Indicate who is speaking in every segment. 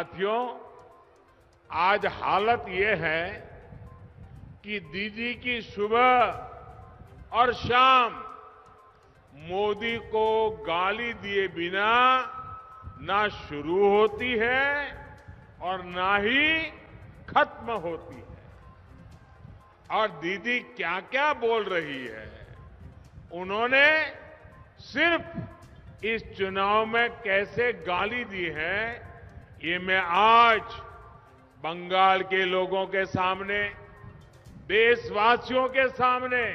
Speaker 1: साथियों, आज हालत ये है कि दीदी की सुबह और शाम मोदी को गाली दिए बिना ना शुरू होती है और ना ही खत्म होती है। और दीदी क्या क्या बोल रही है, उन्होंने सिर्फ इस चुनाव में कैसे गाली दी है, ये मैं आज बंगाल के लोगों के सामने, देशवासियों के सामने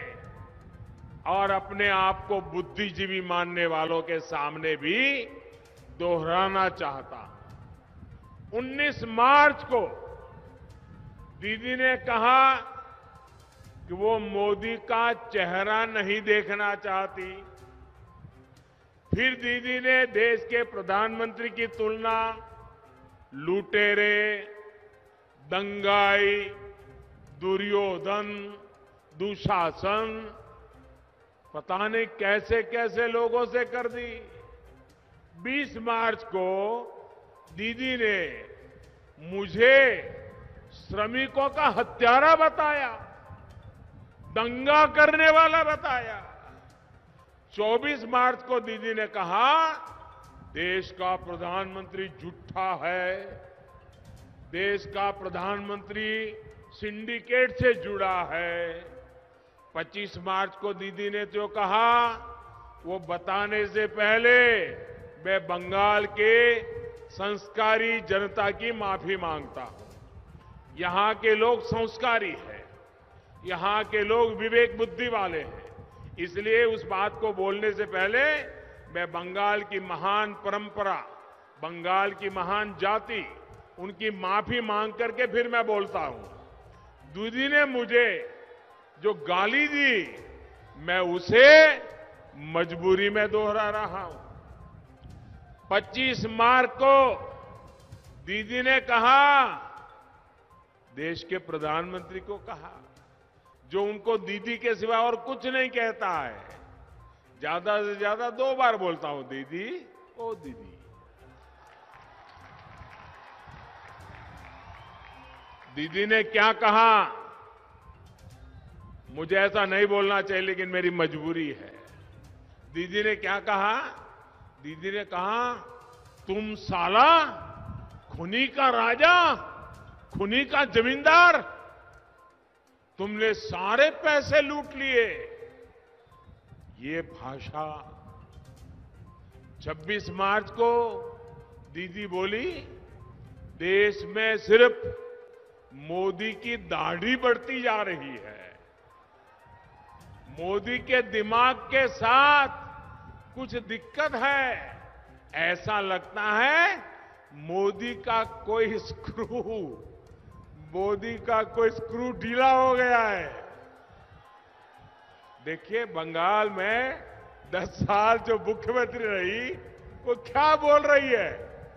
Speaker 1: और अपने आप को बुद्धिजीवी मानने वालों के सामने भी दोहराना चाहता हूं। 19 मार्च को दीदी ने कहा कि वो मोदी का चेहरा नहीं देखना चाहती। फिर दीदी ने देश के प्रधानमंत्री की तुलना लुटेरे, दंगाई, दुर्योधन, दुशासन, पता नहीं कैसे कैसे लोगों से कर दी। 20 मार्च को दीदी ने मुझे श्रमिकों का हत्यारा बताया, दंगा करने वाला बताया। 24 मार्च को दीदी ने कहा देश का प्रधानमंत्री झूठा है, देश का प्रधानमंत्री सिंडिकेट से जुड़ा है। 25 मार्च को दीदी ने जो कहा वो बताने से पहले मैं बंगाल के संस्कारी जनता की माफी मांगता हूं। यहां के लोग संस्कारी हैं, यहां के लोग विवेक बुद्धि वाले हैं, इसलिए उस बात को बोलने से पहले मैं बंगाल की महान परंपरा, बंगाल की महान जाति, उनकी माफी मांग करके फिर मैं बोलता हूं। दीदी ने मुझे जो गाली दी, मैं उसे मजबूरी में दोहरा रहा हूं। 25 मार्च को दीदी ने कहा, देश के प्रधानमंत्री को कहा, जो उनको दीदी के सिवा और कुछ नहीं कहता है, ज्यादा से ज्यादा 2 बार बोलता हूं, दीदी, ओ दीदी। दीदी ने क्या कहा, मुझे ऐसा नहीं बोलना चाहिए लेकिन मेरी मजबूरी है। दीदी ने क्या कहा, दीदी ने कहा तुम साला खुनी का राजा, खुनी का जमींदार, तुमने सारे पैसे लूट लिए। ये भाषा 26 मार्च को दीदी बोली, देश में सिर्फ मोदी की दाढ़ी बढ़ती जा रही है, मोदी के दिमाग के साथ कुछ दिक्कत है, ऐसा लगता है मोदी का कोई स्क्रू ढीला हो गया है। देखिए, बंगाल में 10 साल जो मुख्यमंत्री रही वो क्या बोल रही है।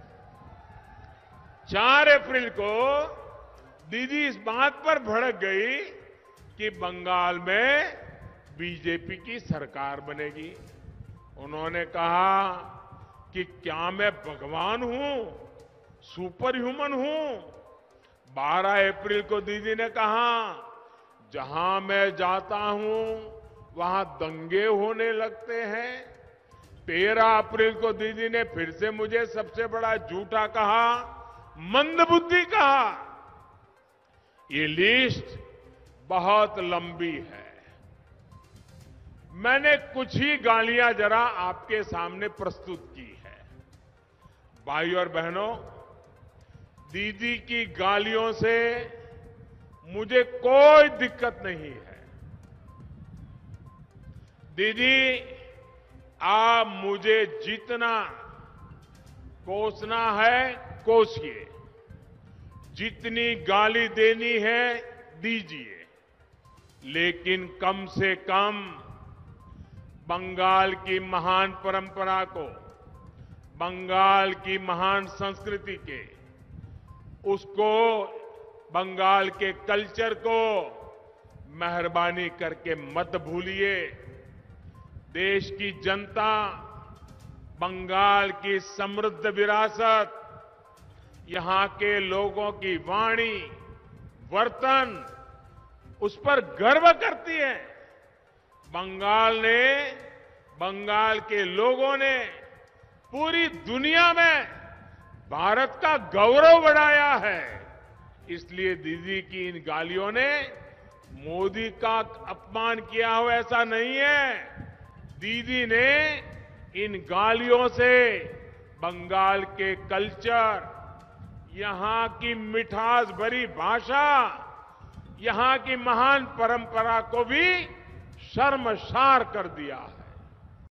Speaker 1: 4 अप्रैल को दीदी इस बात पर भड़क गई कि बंगाल में बीजेपी की सरकार बनेगी। उन्होंने कहा कि क्या मैं भगवान हूं, सुपर ह्यूमन हूं। 12 अप्रैल को दीदी ने कहा, जहां मैं जाता हूं वहां दंगे होने लगते हैं। 13 अप्रैल को दीदी ने फिर से मुझे सबसे बड़ा झूठा कहा, मंदबुद्धि कहा। ये लिस्ट बहुत लंबी है, मैंने कुछ ही गालियां जरा आपके सामने प्रस्तुत की है। भाई और बहनों, दीदी की गालियों से मुझे कोई दिक्कत नहीं है। दीदी, आप मुझे जितना कोसना है कोसिए, जितनी गाली देनी है दीजिए, लेकिन कम से कम बंगाल की महान परंपरा को, बंगाल की महान संस्कृति के, उसको, बंगाल के कल्चर को मेहरबानी करके मत भूलिए। देश की जनता बंगाल की समृद्ध विरासत, यहां के लोगों की वाणी, वर्तन उस पर गर्व करती है। बंगाल के लोगों ने पूरी दुनिया में भारत का गौरव बढ़ाया है। इसलिए दीदी की इन गालियों ने मोदी का अपमान किया हो ऐसा नहीं है। दीदी ने इन गालियों से बंगाल के कल्चर, यहां की मिठास भरी भाषा, यहां की महान परंपरा को भी शर्मसार कर दिया है।